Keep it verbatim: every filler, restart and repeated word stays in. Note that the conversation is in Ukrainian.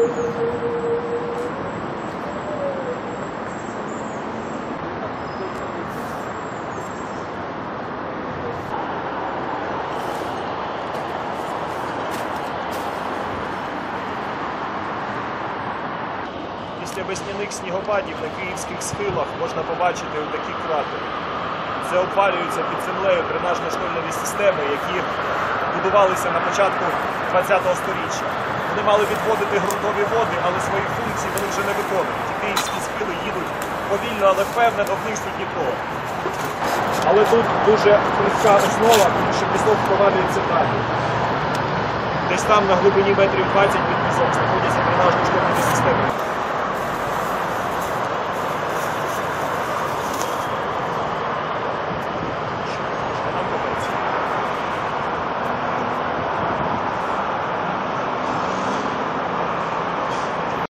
Після весняних снігопадів на київських схилах можна побачити такі кратери. Це обвалюються під землею дренажно-штольнові системи, які будувалися на початку ХХ століття. Вони мали відводити ґрунтові води, але свої функції вони вже не виконують. Ті київські схили їдуть повільно, але впевнено вниз у Дніпро. Але тут дуже хрустка основа, тому що пісок провалюється далі. Десь там на глибині метрів двадцять під пісок знаходяться дренажно-штольнові системи.